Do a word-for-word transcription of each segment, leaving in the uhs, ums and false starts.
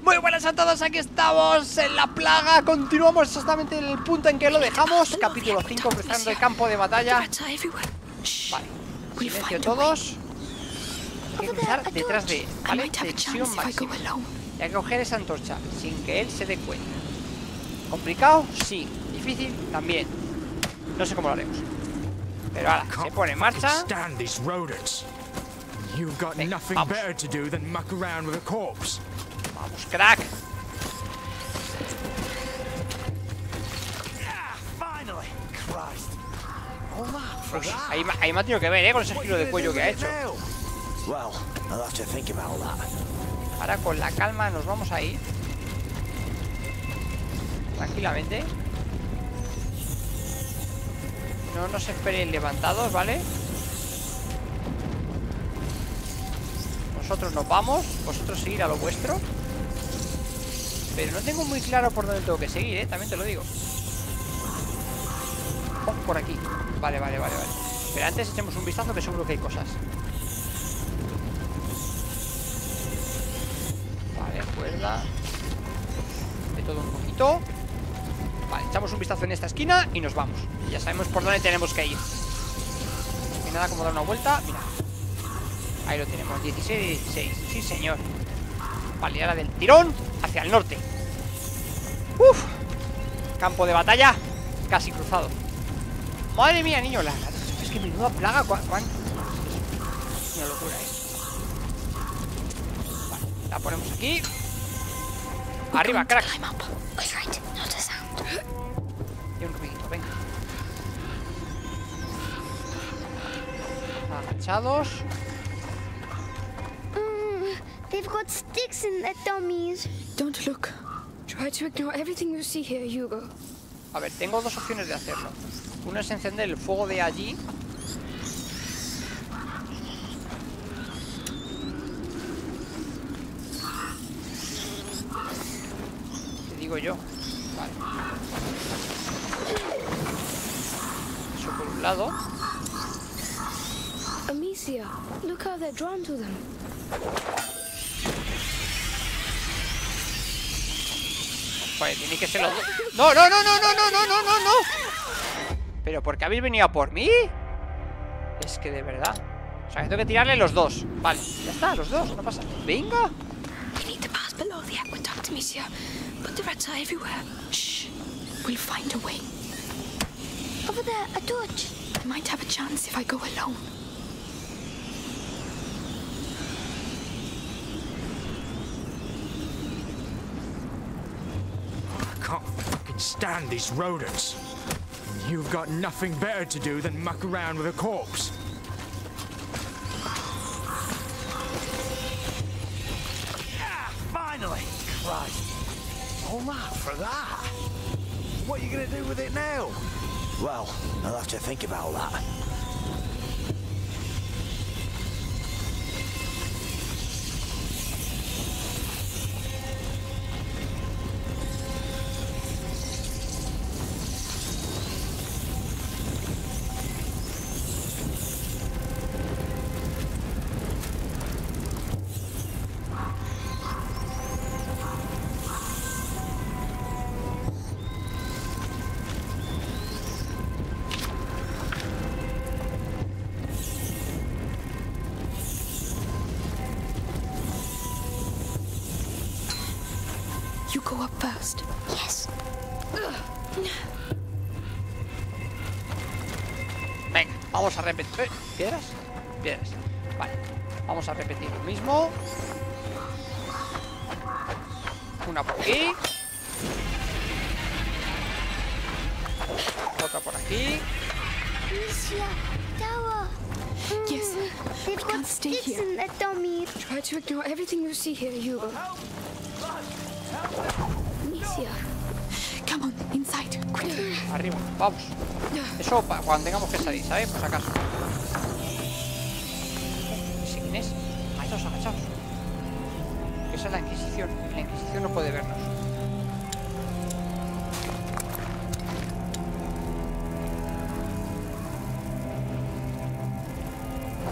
Muy buenas a todos, aquí estamos en la plaga. Continuamos exactamente en el punto en que lo dejamos. Capítulo cinco, cruzando el campo de batalla. Vale, silencio todos. Hay que cruzar detrás de él, ¿vale? Tensión máxima. Y hay que coger esa antorcha sin que él se dé cuenta. ¿Complicado? Sí. Difícil también. No sé cómo lo haremos. Pero ahora, se pone en marcha. Venga, vamos. Vamos, crack. Uf, ahí, ahí me ha tenido que ver, ¿eh? Con ese giro de cuello que ha hecho. Ahora con la calma nos vamos a ir tranquilamente. No nos esperen levantados, ¿vale? Nosotros nos vamos, vosotros seguir a lo vuestro. Pero no tengo muy claro por dónde tengo que seguir, ¿eh? También te lo digo. Oh, por aquí. Vale, vale, vale, vale. Pero antes echemos un vistazo que seguro que hay cosas. Vale, cuerda. De todo un poquito. Vale, echamos un vistazo en esta esquina y nos vamos. Ya sabemos por dónde tenemos que ir. No hay nada como dar una vuelta. Mira. Ahí lo tenemos, dieciséis, dieciséis. Sí, señor. Vale, y ahora del tirón hacia el norte. Uf. Campo de batalla casi cruzado. Madre mía, niño, la, la, es que menuda plaga. ¿Cuán? cuán? Una locura, eh. Vale, la ponemos aquí. Arriba, crack. Y un ruidito, venga. Agachados. They've got sticks in their dummies. Don't look. Try to ignore everything you see here, Hugo. A ver, tengo dos opciones de hacerlo. Uno es encender el fuego de allí. Te digo yo. Vale. Eso por un lado. Amicia, look how they're drawn to them. Vale, tiene que ser los dos. No, no, no, no, no, no, no, no, no, no. ¿Pero por qué habéis venido a por mí? Es que de verdad. O sea, que tengo que tirarle los dos. Vale, ya está, los dos, no pasa. Venga. We need to pass below the aqueduct, Amicia. But the rats are everywhere. Shh. We'll find a way. Over there, a torch. I might have a chance if I go alone. Can't fucking stand these rodents. You've got nothing better to do than muck around with a corpse. Ah, finally! Christ. All that for that? What are you gonna do with it now? Well, I'll have to think about that. You go up first. Yes. Venga, vamos a repetir. ¿Eh? ¿Piedras? Piedras. Vale, vamos a repetir lo mismo. Una por aquí. Otra por aquí. Amicia, tower. Yes, They've we got can't stay sticks here. in their dummies. Try to ignore everything you see here, Hugo. Amicia. Come on, inside, quick. Arriba, vamos. Eso para cuando tengamos que salir, ¿sabes? Por si acaso. ¿Sí quién es? Ahí dos agachados. Esa es la Inquisición. La Inquisición no puede vernos.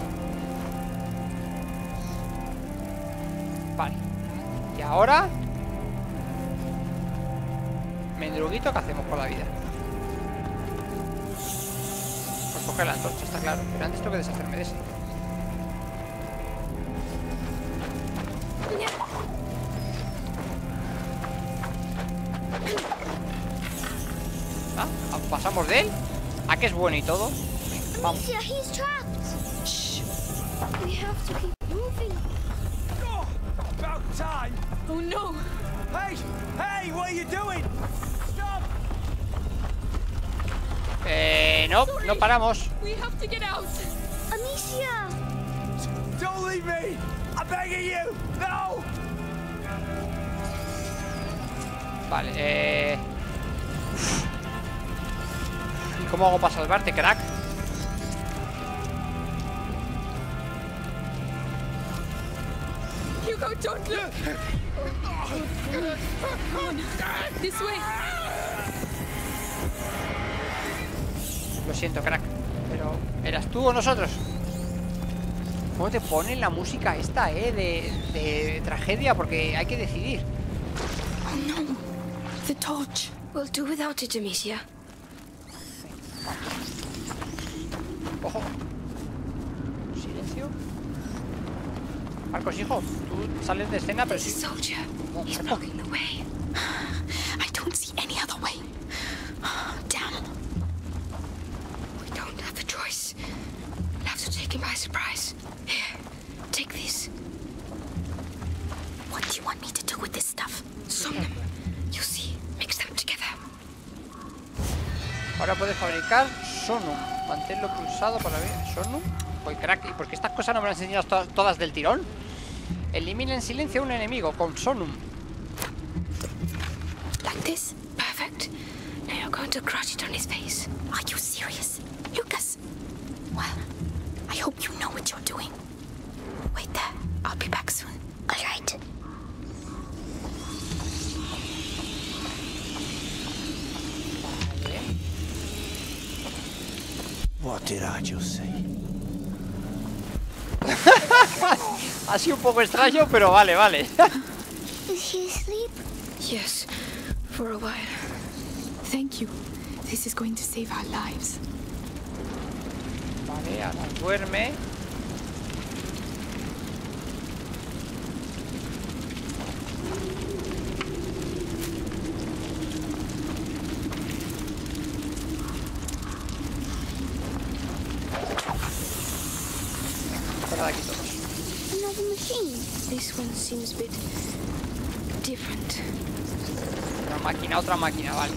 Vale. Y ahora Mendruguito, ¿qué hacemos por la vida? Pues coger la antorcha, está claro. Pero antes tengo que deshacerme de ese. Ah, pasamos de él. ¿A qué es bueno y todo? Vamos. Amicia, he's trapped. Shh. We have to keep moving. Oh, about time. Oh no! Hey, hey, what are you doing? Stop! Eh, no, no paramos. We have to get out! Amicia! Don't leave me! I'm begging you! No! Vale, eh... ¿y cómo hago para salvarte, crack? Hugo, don't look! Come on, this way! Lo siento, crack. Pero, ¿eras tú o nosotros? ¿Cómo te ponen la música esta, eh? De, de tragedia, porque hay que decidir. Oh no! The torch! We'll do without it, Amicia. Ojo. Silencio. Marcos, hijo, tú sales de escena, pero There's sí. a soldier. Oh, He's Marco. blocking the way. I don't see any other way. Damn. We don't have a choice. We'll have to take him by surprise. Here, take this. What do you want me to do with this stuff? Some them. You'll see. Mix them together. Ahora puedes fabricar Sonum. Manténlo pulsado para ver. Sonum. Pues crack. ¿Y por qué estas cosas no me las han enseñado to todas del tirón? Elimina en silencio a un enemigo con Sonum. Like this? Perfect. Now you're going to crush it on his face. Are you serious? Lucas? Well, I hope you know what you're doing. Wait there. I'll be back soon. All right. Vale. What did I just say? Ha sido un poco extraño, pero vale, vale. Is he asleep? Yes, for a while. Thank you. This is going to save our lives. Vale, ahora duerme. Fuera de aquí todos. Another machine. This one seems a bit different. Una máquina, otra máquina, vale.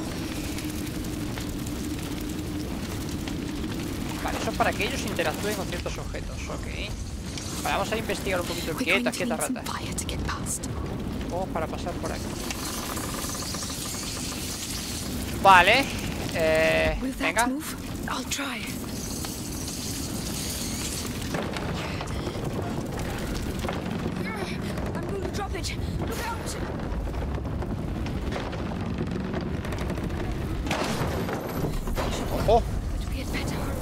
Vale, eso es para que ellos interactúen con ciertos objetos, ok. Vale, vamos a investigar un poquito. We're Quieta, going to quieta, need some rata. fire to get past. Vamos para pasar por aquí. Vale. Eh, Will that venga. move? I'll try. I'm going to drop it. Look out! Ojo. But we had better hurry.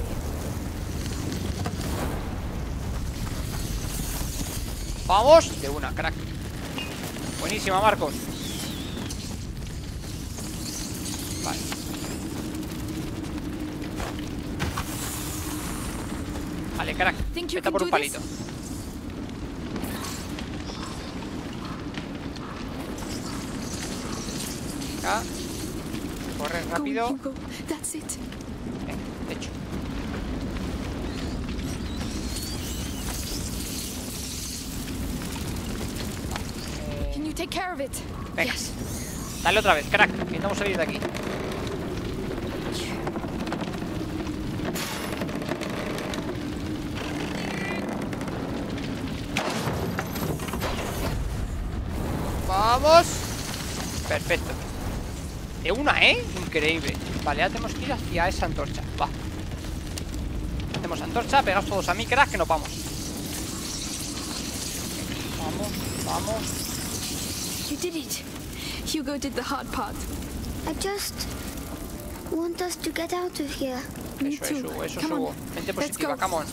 Vamos. De una, crack. Buenísima, Marcos. Vale. Vale, crack. Think you Vete can por un do palito. this? Venga. Corre Go, rápido. Hugo. That's it. Venga, de hecho. Eh, Can you take care of it? venga. Dale otra vez, crack. Intentamos salir de aquí. Vamos. Perfecto. De una, ¿eh? Increíble. Vale, ya tenemos que ir hacia esa antorcha. Va. Hacemos antorcha, pegaos todos a mí, crack, que nos vamos. Vamos, vamos. You did it. Hugo did the hard part. I just want us to get out of here. Me Eso es, too. Hugo, eso es, Come on. Hugo. Mente Let's positiva, go. come on.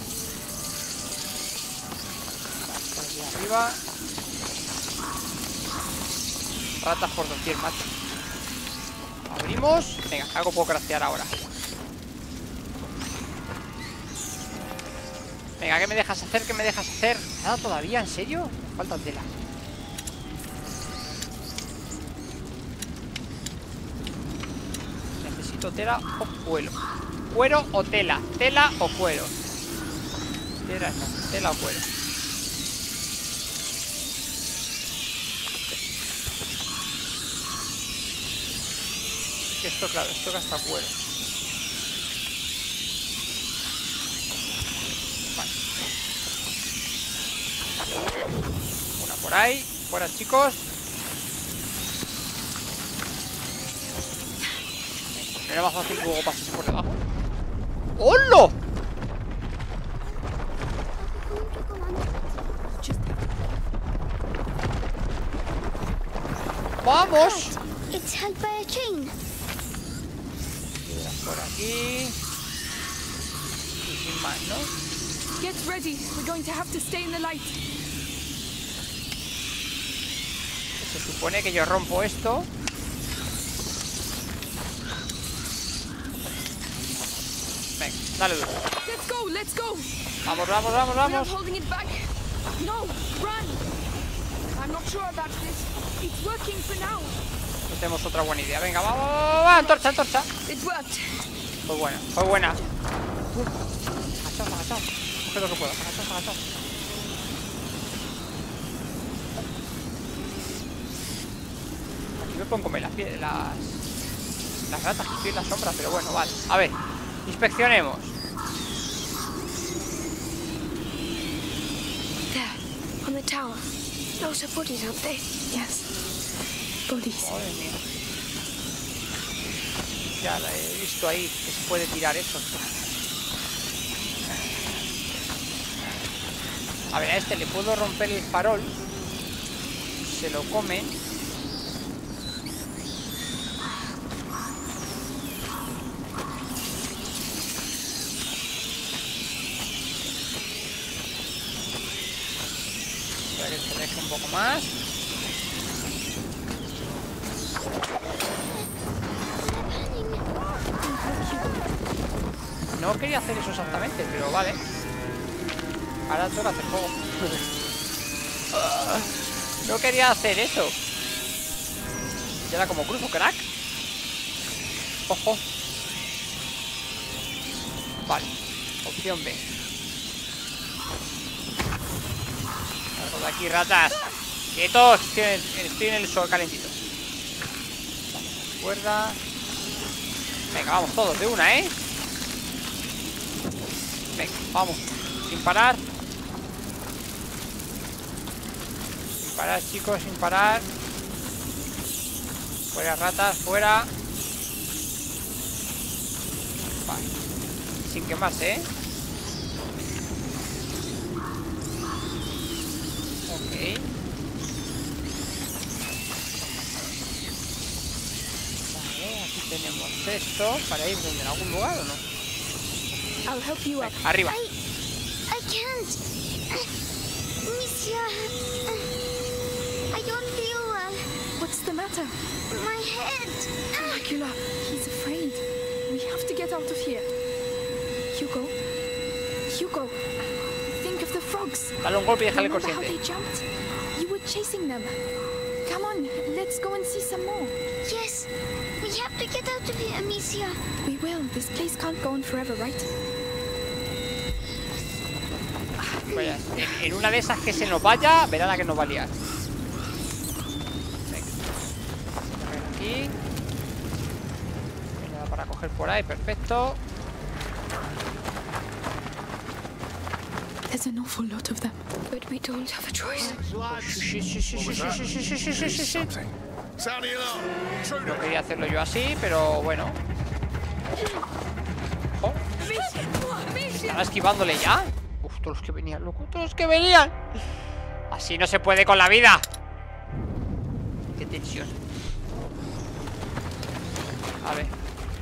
Por aquí arriba. Ratas por doquier, macho. Subimos. Venga, algo puedo craftear ahora. Venga, ¿qué me dejas hacer? ¿Qué me dejas hacer? ¿Nada todavía? ¿En serio? Me falta tela. Necesito tela o cuero. Cuero o tela. Tela o cuero. Tela no, tela o cuero. Esto, claro, esto gasta cuero. Vale. Una por ahí. Fuera, chicos. ¿No era más fácil que luego pasase por debajo? ¡Hola! ¡Vamos! It's held by a chain. Por aquí. Y sin más, ¿no? Get ready. We're going to have to stay in the light. Se supone que yo rompo esto. Venga, dale duro. Let's go. Let's go. Vamos, vamos, vamos, We're not vamos. holding it back. No, run. I'm not sure about this. It's working for now. No tenemos otra buena idea. Venga, vamos, vamos, vamos. Antorcha, antorcha. It worked. Fue buena, fue buena. Agachaos, agachaos. Coge lo que puedo. Agachaos, agachaos. Aquí me pueden comer las, pie- las, las ratas que estoy en la sombra, pero bueno, vale. A ver, inspeccionemos. There, on the tower. Those are bodies, aren't they? Yes. Bodies. Madre mía. Ya la he visto ahí, que se puede tirar eso. A ver, a este le puedo romper el farol. Se lo come. Para que se deje un poco más. No quería hacer eso exactamente, pero vale. Ahora toca hacer fuego. No quería hacer eso. Ya era como cruzo, crack. Ojo. Vale. Opción B. Salgo de aquí, ratas. ¡Quietos! Estoy en, estoy en el sol calentito. Cuerda. Venga, vamos todos de una, ¿eh? Venga, vamos. Sin parar. Sin parar, chicos, sin parar. Fuera, ratas, fuera. Vale. Sin quemarse, ¿eh? Ok. Vale, aquí tenemos esto. ¿Para ir en algún lugar o no? I'll help you up. Venga, arriba. I, I can't. Monsieur, I don't feel well. What's the matter? My head. Dracula, he's afraid. We have to get out of here. Hugo, Hugo, think of the frogs. Dale un golpe y déjale Remember how consciente. they jumped? You were chasing them. Come on, let's go and see some more. Yes, we have to get out of here, Monsieur. We will. This place can't go on forever, right? Vaya, en, en una de esas que se nos vaya, verá la que nos va a liar. Venga. A ver aquí. No hay nada para coger por ahí, perfecto. There's an awful lot of them. But we don't have a choice. Sí, sí, sí, sí, sí, sí, sí, sí, sí, sí, sí, sí. No quería hacerlo yo así, pero bueno. Oh, ¿estaba esquivándole ya? Uf, todos los que venían, loco, todos los que venían. Así no se puede con la vida. Qué tensión. A ver.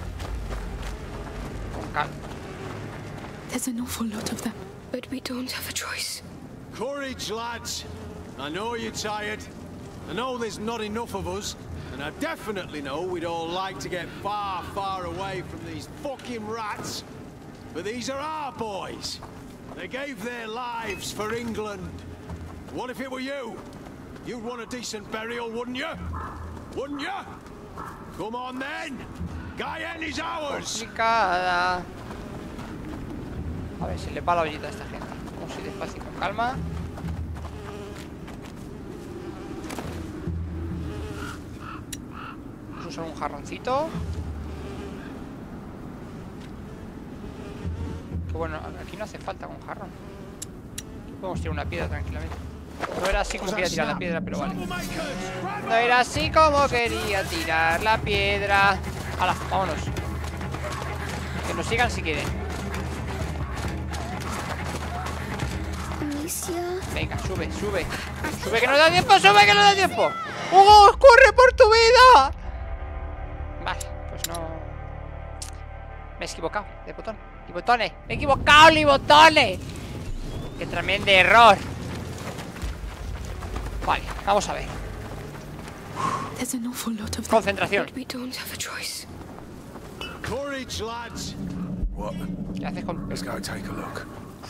Con calma. There's an awful lot of them. But we don't have a choice. Courage, lads. I know you're tired. I know there's not enough of us, and I definitely know we'd all like to get far, far away from these fucking rats. But these are our boys. They gave their lives for England. What if it were you? You'd want a decent burial, wouldn't you? Wouldn't you? Come on then. Guyenne is ours. Complicada. A ver, se le va la ollita a esta gente. Vamos a ir despacio y con calma. Vamos a usar un jarroncito. Que bueno, aquí no hace falta un jarrón. Podemos tirar una piedra tranquilamente. No era así como quería tirar la piedra, pero vale. No era así como quería tirar la piedra. ¡Hala! Vámonos. Que nos sigan si quieren. Venga, sube, sube. Sube que no da tiempo, sube que no da tiempo. ¡Hugo, corre por tu vida! Vale, pues no. Me he equivocado de botón. Y botones. Me he equivocado, ni botones. Qué tremendo error. Vale, vamos a ver. Concentración. Courage, lads. What? ¿Qué haces con...? Let's go take a look.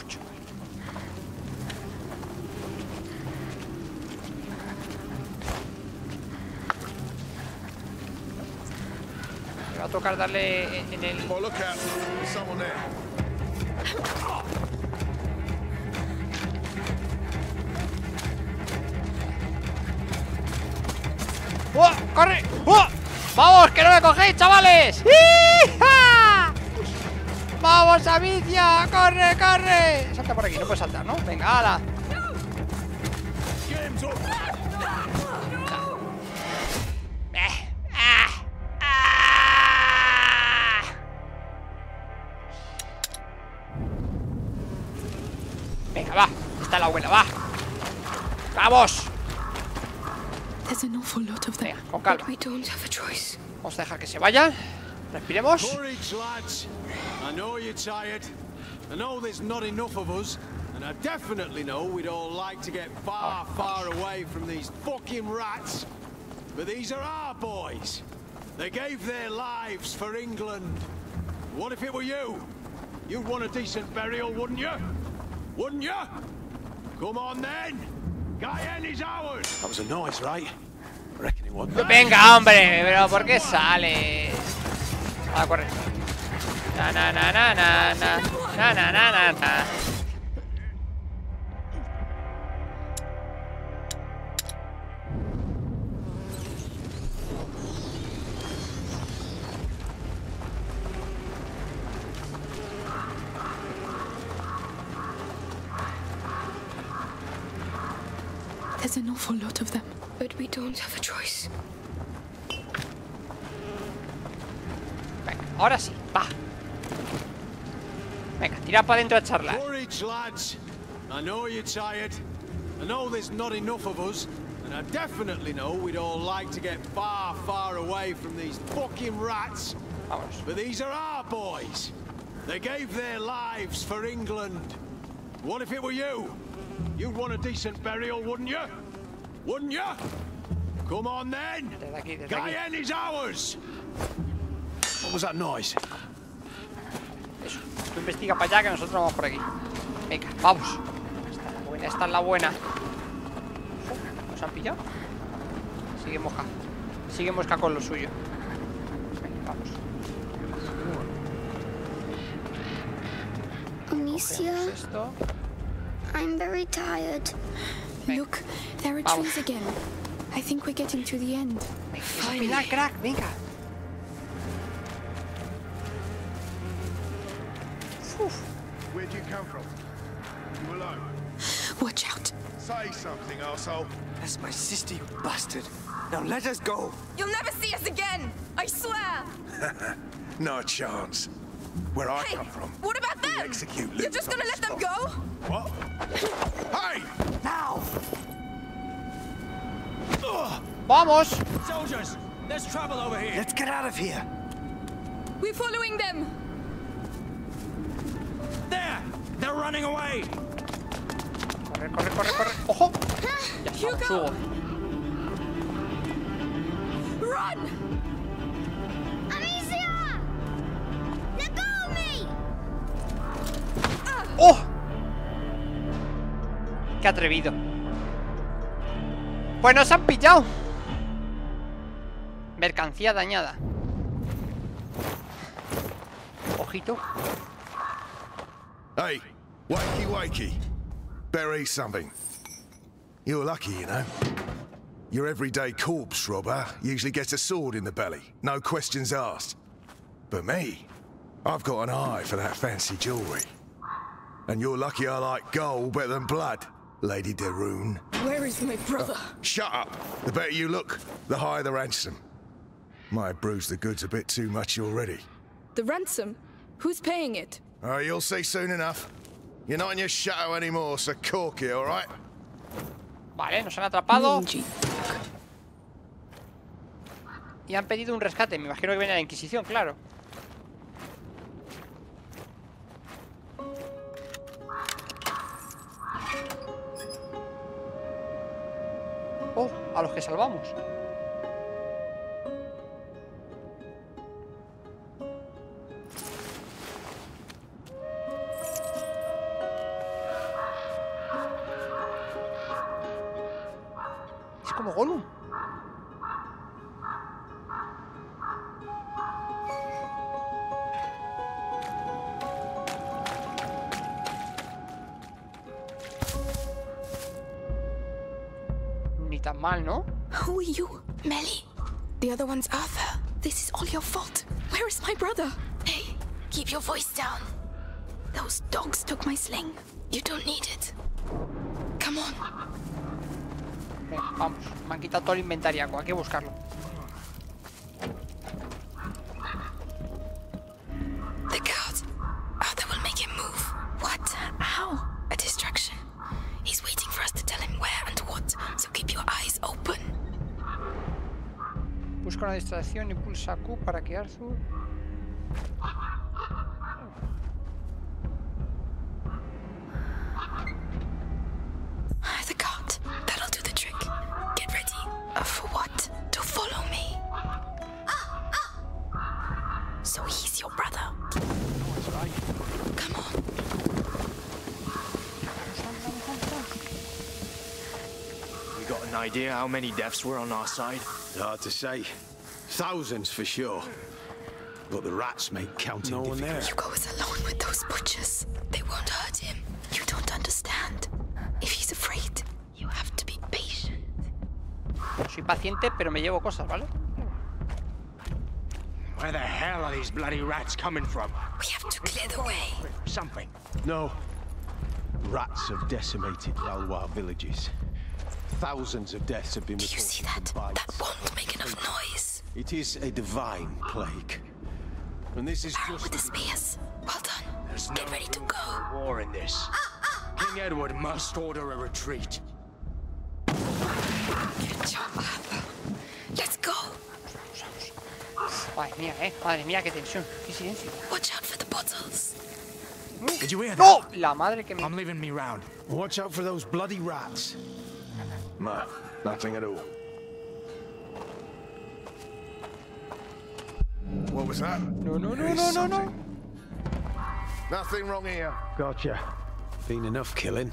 Me va a tocar darle en el... Oh, look out. There's someone there. ¡Oh! ¡Corre! ¡Oh! ¡Vamos! ¡Que no me cogéis, chavales! ¡Hija! ¡Vamos, Amicia! ¡Corre, corre! Salta por aquí, no puedes saltar, ¿no? Venga, hala. Eh, ah, ah. Venga, va. Está la buena, va. ¡Vamos! Venga, con calma. Vamos a dejar que se vayan. Respiremos. Courage, lads. I know you're tired. I know there's not enough of us, and I definitely know we'd all like to get far, far away from these fucking rats. But these are our boys. They gave their lives for England. What if it were you? You'd want a decent burial, wouldn't you? Wouldn't you? Come on then. Guyenne is ours. That was a noise, right? I reckon it wasn't. Venga, hombre, pero ¿por qué sales? Ah, corre. Na na na na na na na na na na na. There's an awful lot of them. But we don't have a choice. Venga, ahora sí, va. Venga, tira para adentro a charlar. Courage, lads. I know you're tired. I know there's not enough of us, and I definitely know we'd all like to get far, far away from these fucking rats. Vámonos. But these are our boys. They gave their lives for England. What if it were you? You'd want a decent burial, wouldn't you? Wouldn't you? Come on then. Desde aquí, desde aquí. Guyenne is ours. What was that noise? Eso. Tú investiga para allá que nosotros vamos por aquí. Venga, vamos. Esta es la buena, esta es la buena. ¿Nos han pillado? Sigue mosca. Sigue mosca con lo suyo. Venga, vamos. Amicia, Cogemos esto. I'm very tired. Look, there are Vamos. trees again. I think we're getting to the end. Venga, esa pila, crack, venga. Uf. Where'd you come from? You alone? Watch out. Say something, arsehole. That's my sister, you bastard. Now let us go. You'll never see us again! I swear! No chance. Where I Hey, come from, what about we them? execute You're just gonna let them go? What? Hey! Now! Vamos. Soldiers, there's trouble over here. Let's get out of here. We're following them! There! They're running away. Corre, corre, corre, corre. ¡Ojo! Ya estamos, Hugo. Hugo. Run! Amicia! Let go of me! ¡Oh! ¡Qué atrevido! Pues nos han pillado. Mercancía dañada. Ojito. Hey, wakey wakey. Bury something. You're lucky, you know. Your everyday corpse robber usually gets a sword in the belly, no questions asked. But me, I've got an eye for that fancy jewelry. And you're lucky I like gold better than blood, Lady de Rune. Where is my brother? Uh, shut up. The better you look, the higher the ransom. Might have bruised the goods a bit too much already. The ransom? Who's paying it? Oh, you'll see soon enough. You're not in your shadow anymore, so cork it, all right? Vale, nos han atrapado. Mingy. Y han pedido un rescate. Me imagino que viene la Inquisición, claro. Oh, a los que salvamos. Es como Gollum. Ni tan mal, ¿no? Who are you? Melly. The other one's Arthur. This is all your fault. Where is my brother? Hey, keep your voice down. Those dogs took my sling. You don't need it. Come on. Venga, vamos. Me han quitado todo el inventariaco. Hay que buscarlo. The guard. Arthur will make him move. What? How? A distraction. He's waiting for us to tell him where and what, so keep your eyes open. Busca una distracción y pulsa Q para que Arthur... The guard. That'll do the trick. Get ready. Uh, for what? To follow me. So he's your brother. Come on. We got an idea how many deaths were on our side? Hard to say. Thousands for sure. But the rats make counting No one there. Hugo is alone with those butchers. They won't hurt him. You don't understand. If he's afraid, you have to be patient. Soy paciente, pero me llevo cosas, ¿vale? Where the hell are these bloody rats coming from? We have to clear the way. Something. No. Rats have decimated Valois villages. Thousands of deaths have been Do you reported see that? from bites. That won't make enough noise. It is a divine plague. And this is Barrel with the just... spears. Well done. There's Get no ready to room go. for war in this. King Edward must order a retreat. Good job, Arthur. Let's go. Madre mía, eh. Madre mía, qué tensión. Qué silencio. Watch out for the bottles. Did you hear that? ¡No! La madre que me... I'm leaving me round. Watch out for those bloody rats. No, nothing at all. What was that? No, no, no, Here's no, no, no. something. Nothing wrong here. Gotcha. Been enough killing.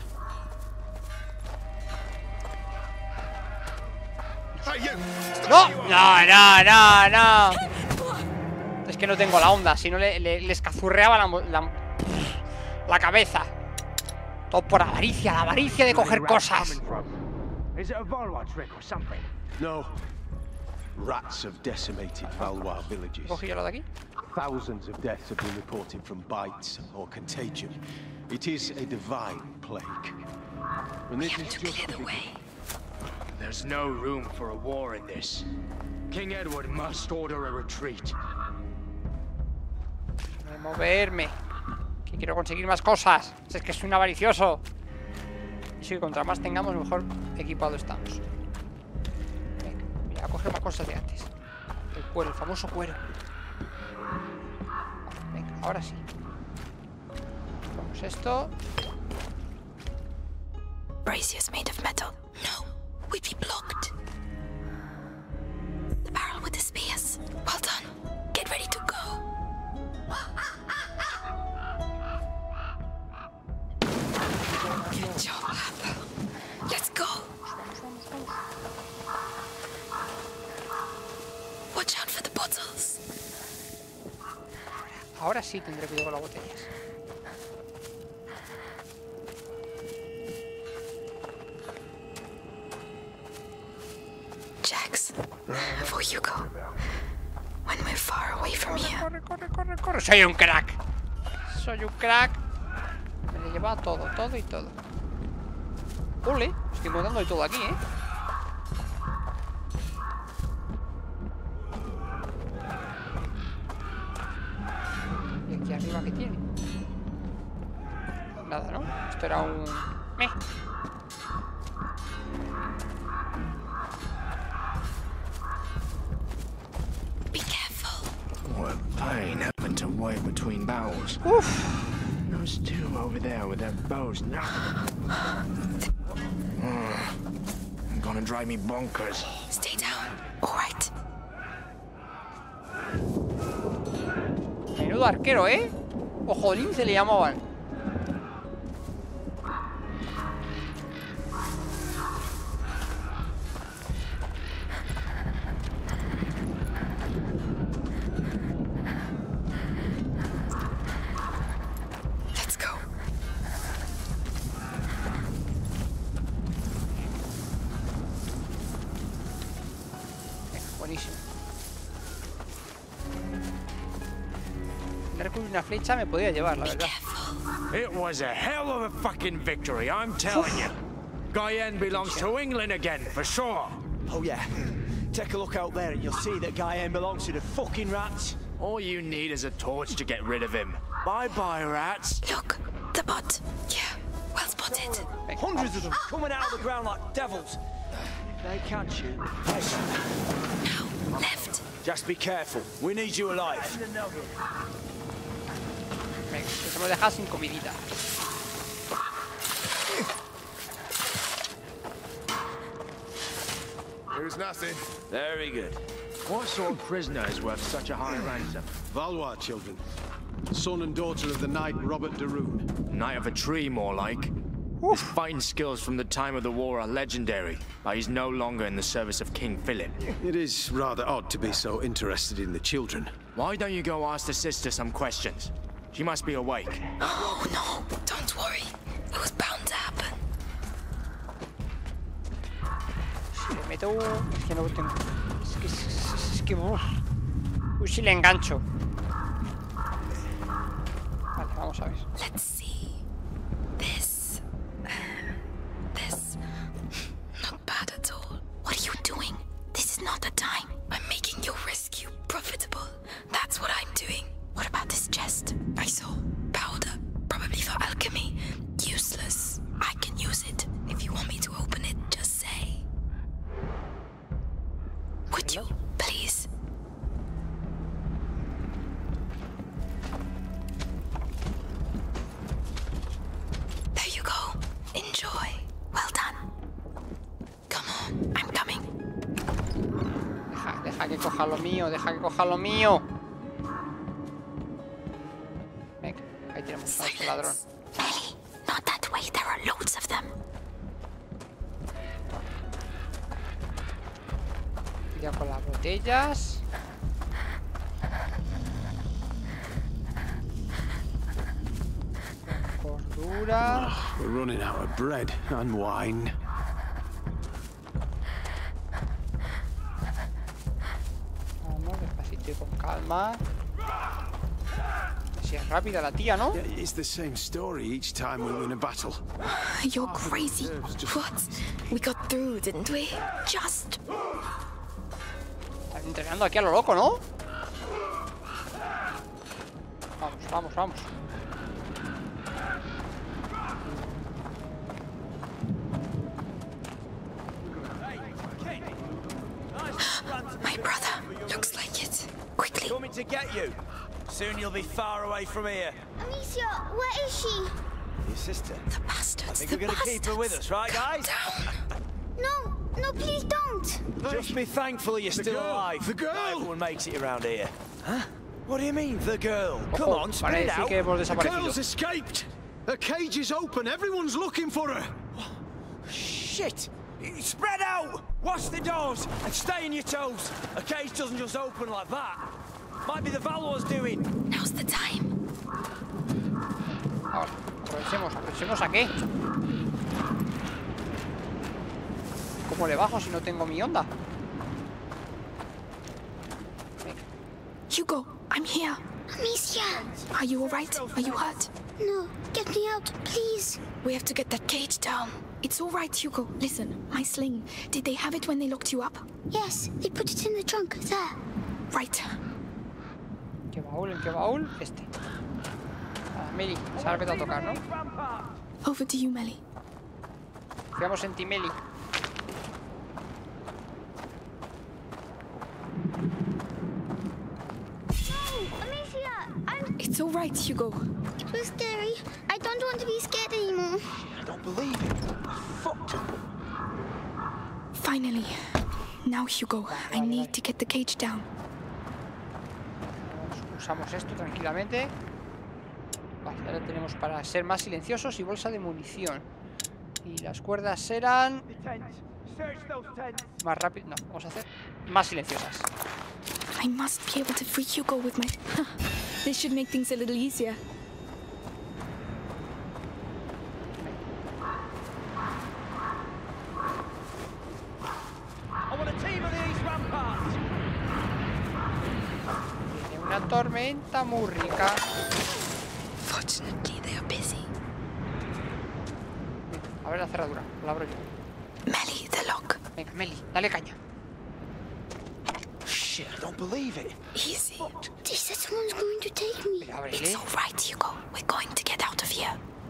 Hey, you! ¡No! ¡No, no, no, no! Es que no tengo la onda. Si no, le, le, les cazurreaba la, la, la cabeza. Todo por avaricia, la avaricia de coger cosas. Is it a Valois trick or something? No. Rats have decimated Valois villages. Cogí yo lo de aquí. Thousands of deaths have been reported from bites or contagion. It is a divine plague. And We this have is to just clear the the way. There's no room for a war in this. King Edward must order a retreat. Voy a moverme. Que quiero conseguir más cosas. Si es que soy un avaricioso. Y si contra más tengamos, mejor equipado estamos. Venga, voy a coger más cosas de antes. El cuero, el famoso cuero. Venga, ahora sí. Vamos esto. Braziers made of metal. No, we'd be blocked. The barrel with the bottles. Ahora sí tendré cuidado con las botellas. Jax, before you go, when we're far away from here. Corre, corre, corre, corre. Soy un crack. Soy un crack. Me lo he llevado todo, todo y todo. Ole, estoy encontrando de todo aquí, ¿eh? ¿Y aquí arriba qué tiene? Nada, ¿no? Esto era un... Meh. Be careful. What pain having to wait between battles. Uf. Those two over there with their bows now. Mm, gonna drive me bonkers. Stay down. All right. Menudo arquero, ¿eh? Ojolín se le llamaban. Let's go. Buenísimo. Un arco y una flecha me podía llevar, la verdad. It was a hell of a fucking victory, I'm telling you. Guyenne belongs to England again, for sure. Oh yeah. Take a look out there and you'll see that Guyenne belongs to the fucking rats. All you need is a torch to get rid of him. Bye-bye, rats. Look, the bot. Yeah, well spotted. Hundreds of them coming out of the ground like devils. They can't shoot. Now, left. Just be careful. We need you alive. Venga, que se me deja sin comidita. Here's nothing. Very good. What sort of prisoner is worth such a high ransom? Valois children. Son and daughter of the knight Robert de Rune. Knight of a tree, more like. His fighting skills from the time of the war are legendary, but he's no longer in the service of King Philip. It is rather odd to be so interested in the children. Why don't you go ask the sister some questions? She must be awake. Oh no, don't worry. It was bound to happen. Si le meto... Es que no tengo... Es que... Es, es, es que... Uf. Uy, si le engancho. Vale, vamos a ver. Let's see. This. This. Not bad at all. What are you doing? This is not the time. I'm making your rescue profitable. That's what I'm doing. What about this chest? I saw powder. Probably for alchemy. Useless. I can use it. If you want me to open it, just say. Would you, please? There you go. Enjoy. Well done. Come on, I'm coming. Deja, deja que coja lo mío, deja que coja lo mío. Venga, ahí tenemos a otro ladrón. Ellie, not that way. There are loads of them. Cuidado con las botellas. Con cordura. We're running out of bread and wine. Vamos, despacito y con calma. Si es rápida la tía, ¿no? Yeah, it's the same story each time we win a battle. You're crazy. What? We got through, didn't we? Just. Están entrenando aquí a lo loco, ¿no? Vamos, vamos, vamos. My brother. Looks like it. Quickly. Coming to get you. Soon you'll be far away from here. Amicia, where is she? Your sister. The bastards. I think the we're gonna keep her with us, right, guys? Down. No, no, please don't. Just be thankful you're still girl, alive. the girl. Not everyone makes it around here. Huh? What do you mean, the girl? Come Ojo, on, spit para it decir out. que hemos The desaparecido. girl's escaped. Her cage is open. Everyone's looking for her. Shit! Spread out! Watch the doors and stay on your toes. A cage doesn't just open like that. Might be the Valor's doing. Now's the time. Ahora, aprovechemos, aprovechemos a qué. ¿Cómo le bajo si no tengo mi onda? Venga. Hugo, I'm here. Amicia! Are you alright? Are you hurt? No, get me out, please. We have to get that cage down. It's all right, Hugo. Listen, my sling. Did they have it when they locked you up? Yes, they put it in the trunk, there. Right. ¿Qué baúl? ¿En qué baúl? Este. Ah, Meli, se ha empezado a tocar, ¿no? Over to you, Melly. Confiamos en ti, Meli. Amicia! I'm... It's all right, Hugo. It was scary. I don't want to be scared anymore. I don't believe it. I fucked him. Finally. Now, Hugo, I need to get the cage down. Usamos esto tranquilamente. Vale, ahora tenemos para ser más silenciosos y bolsa de munición. Y las cuerdas serán más rápido. No, vamos a hacer más silenciosas. I must be able to free Hugo with my... This should make things a little easier. I want a team of the East Ramparts. Tiene una tormenta muy rica. Fortunately, they are busy. A ver la cerradura, la abro yo. Melly, the lock. Venga, Meli, dale caña. Shit, I don't believe it. Easy. They said someone's going to take me. Pero ábrele. It's all right, Hugo. We're going to get out of here.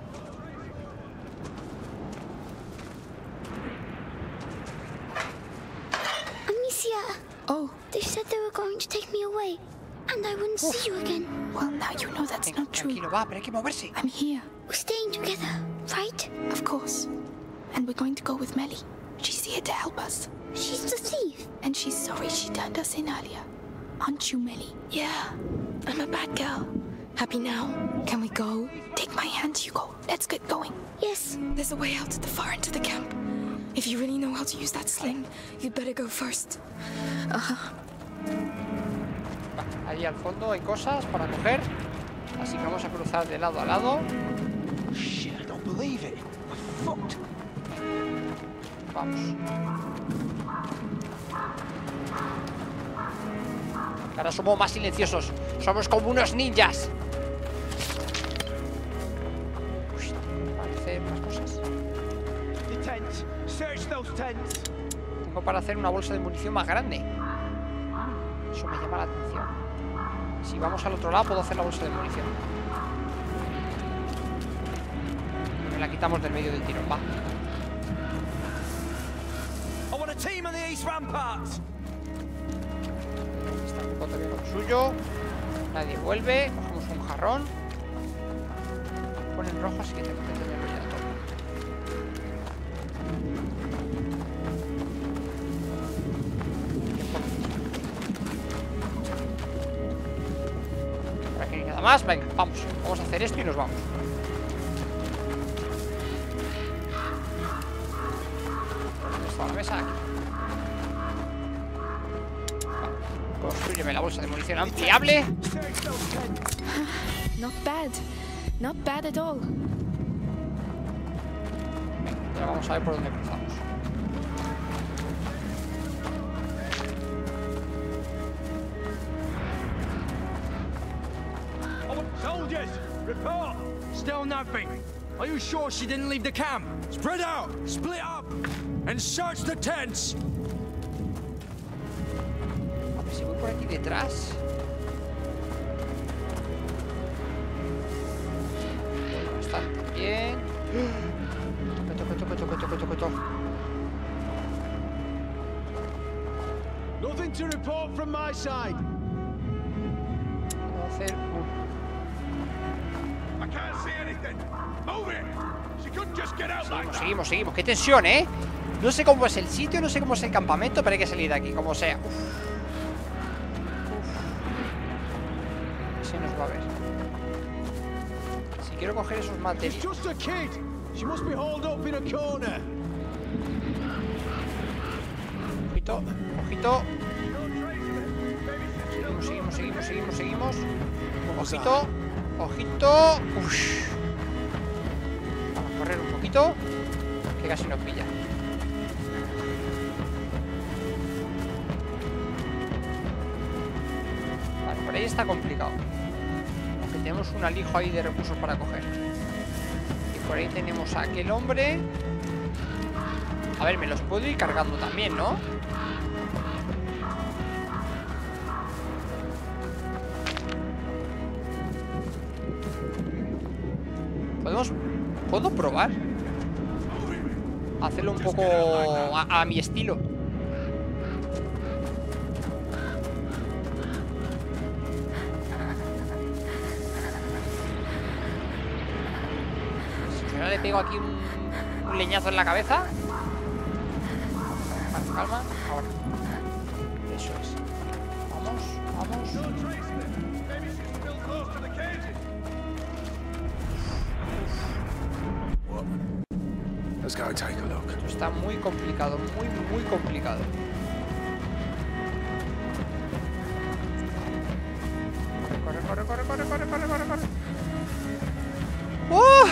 Amicia! Oh, They said they were going to take me away, and I wouldn't see you again. well, now you know that's Venga, not true. tranquilo, va, pero hay que moverse. I'm here, We're staying together, right? of course. And we're going to go with Melly. She's here to help us. She's the thief. And she's sorry she turned us in earlier. Aren't you, Melly? Yeah, I'm a bad girl. Happy now? Can we go? Take my hand, Hugo. Let's get going. Yes. There's a way out at the far end of the camp. If you really know how to use that sling, you'd better go first. Uh-huh. Va, ahí al fondo hay cosas para coger. Así que vamos a cruzar de lado a lado. Shit, I don't believe it. I fucked. Vamos. Ahora somos más silenciosos. Somos como unos ninjas. Uy, parece más cosas. The tents. Search those tents. Tengo para hacer una bolsa de munición más grande. Eso me llama la atención. Si vamos al otro lado puedo hacer la bolsa de munición. Me la quitamos del medio del tirón, va. I want a team of the East Ramparts. Está un poco también con lo suyo. Nadie vuelve. Cogemos un jarrón. Ponen rojo, así que tengo que tenerlo ya todo. Por aquí no hay nada más. Venga, vamos. Vamos a hacer esto y nos vamos. ¿Dónde está la mesa? Aquí. Construyeme la bolsa de munición ampliable. Not bad. Not bad at all. Venga, ahora vamos a ver por dónde cruzamos. Soldiers, report. Still nothing. Are you sure she didn't leave the camp? Spread out. Split up. And search the tents. A ver si voy por aquí detrás. Bastante bien. Toco, toco, toco, toco, toco, toco. Nothing to report from my side. Voy a hacer un... I can't see anything. Move it. She couldn't just get out like Seguimos, that. seguimos, seguimos. Qué tensión, ¿eh? No sé cómo es el sitio, no sé cómo es el campamento, pero hay que salir de aquí, como sea. Uf. Uf. Se nos va a ver. Si quiero coger esos She's materiales. just a kid. She must be hauled up in a corner. ojito, ojito. Seguimos, seguimos, seguimos, seguimos, seguimos. Ojito, ojito. Ush. Vamos a correr un poquito, que casi nos pilla. Vale, por ahí está complicado. Aunque tenemos un alijo ahí de recursos para coger. Y por ahí tenemos a aquel hombre. A ver, me los puedo ir cargando también, ¿no? ¿Podemos... ¿Puedo probar? Hacerlo un poco a, a mi estilo. Si no le pego aquí un, un leñazo en la cabeza. Vale, calma, ahora. Eso es. Vamos, vamos. Let's go take a look. Esto está muy complicado, muy, muy complicado. Corre, corre, corre, corre, corre, corre, corre, corre. ¡Uh!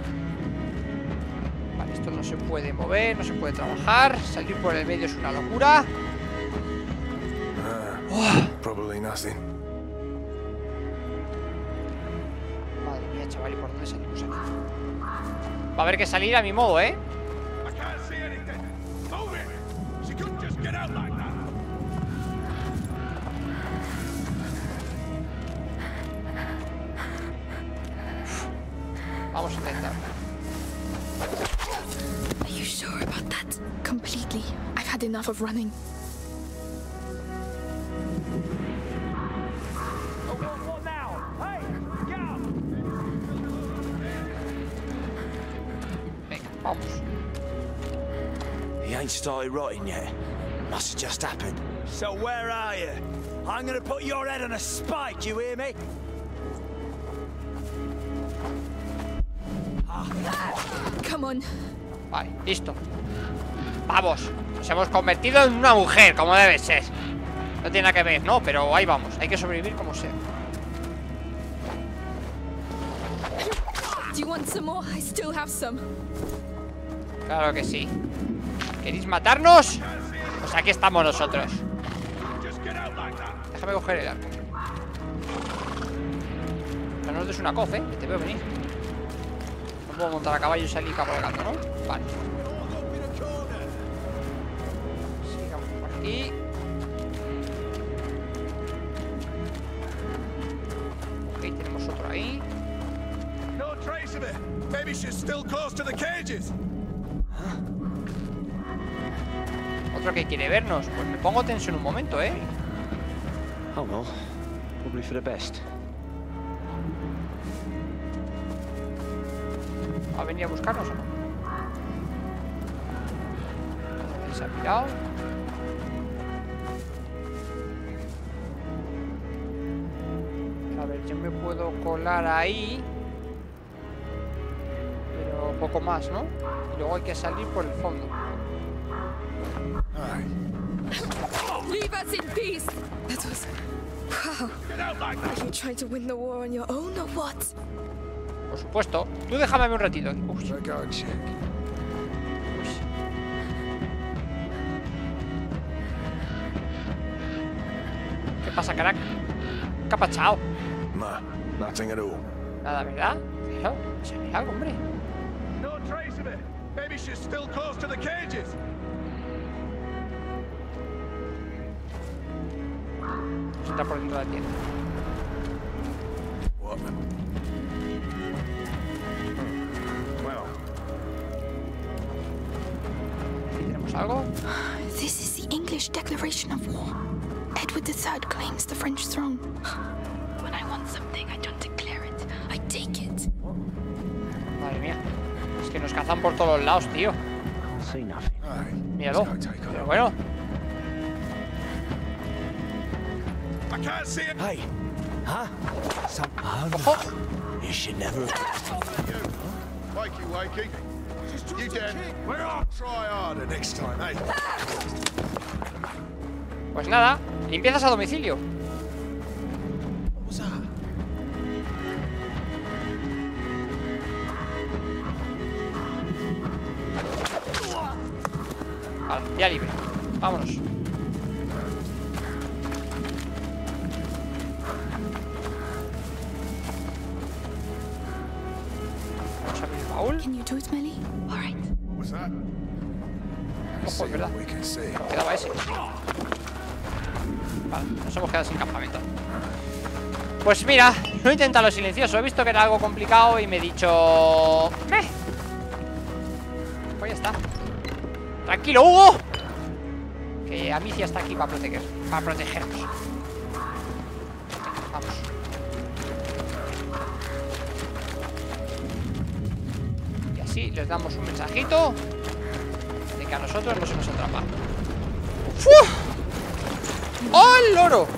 Vale, esto no se puede mover, no se puede trabajar. Salir por el medio es una locura. Uh, ¡Uh! probably nothing. Madre mía, chaval, ¿y por dónde salimos aquí? Va a haber que salir a mi modo, ¿eh? Vamos a intentar. Are you sure about that? Completely. I've had enough of running. Venga, vamos. He ain't started rotting yet. Must have just happened. So where are you? I'm gonna put your head on a spike, you hear me? Come on. Vale, listo. Vamos. Nos hemos convertido en una mujer, como debe ser. No tiene nada que ver, no, pero ahí vamos. Hay que sobrevivir como sea. Do you want some more? I still have some. Claro que sí. ¿Queréis matarnos? Pues aquí estamos nosotros. Déjame coger el arco. No nos des una coz, ¿eh? Que te veo venir. No puedo montar a caballo y salir cabalgando, ¿no? Vale. Sigamos por aquí. Ok, tenemos otro ahí. No trace of it. Maybe she's still close to the cages. Otro que quiere vernos. Pues me pongo tenso en un momento, ¿eh? Oh well, probably for the best. ¿Va a venir a buscarnos o no? Ahí se ha pirado. A ver, yo me puedo colar ahí. Pero poco más, ¿no? Y luego hay que salir por el fondo. Leave us in peace. That was... Wow. Are you trying to win the war on your own or what? Por supuesto. Tú déjame un ratito. Uy. Go go check. Uy. ¿Qué pasa, carac? ¿Qué ha pasado? Nah, nothing at all. Nada, ¿verdad? Pero, se ve algo, hombre. No trace of it. Maybe she's still close to the cages. Está por dentro de la tienda. What? Well, ¿Aquí tenemos algo? This is the English declaration of war. Edward the Third claims the French throne. When I want something, I don't declare it. I take it. Madre mía. Es que nos cazan por todos los lados, tío. See nothing. hey, Míralo. let's go take a Pero look. bueno. I can't see it. Hey, huh? Some... Ojo. You should never... Wakey, wakey. You dead? We're on. Try harder next time, eh? Pues nada, limpiezas a domicilio. Vale, ya libre. Vámonos. Vamos a abrir el baúl. Can you do it, Melly? All right. What's that? Ojo, es verdad. We can see. Quedaba ese. Vale, nos hemos quedado sin campamento. Pues mira, no he intentado lo silencioso. He visto que era algo complicado y me he dicho... ¡Meh! Pues ya está. Tranquilo, Hugo. Que Amicia está aquí para proteger, para protegernos. Vamos. Y así les damos un mensajito de que a nosotros no se nos atrapa. ¡Uf! ¡Oh, el loro!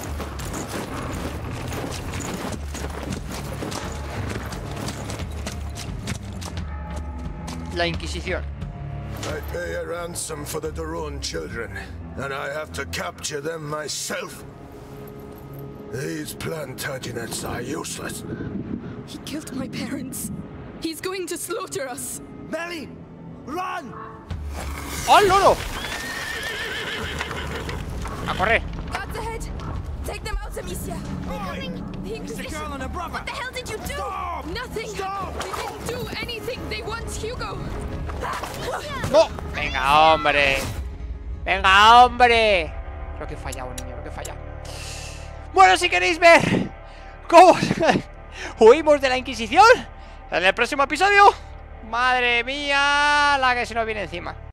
La Inquisición. I pay a ransom for the Daron children, and I have to capture them myself. These Plantagenets are useless. He killed my parents. He's going to slaughter us. Melly, run! ¡Oh, el loro! A correr. Guards ahead. Take them out, Amicia. The Inquisition. girl and her brother. What the hell did you do? Stop! Nothing. Stop! We didn't do anything. They want Hugo. ¡No! ¡Venga, hombre! ¡Venga, hombre! Creo que he fallado, niño, creo que he fallado. Bueno, si queréis ver cómo huimos de la Inquisición en el próximo episodio, madre mía, la que se nos viene encima.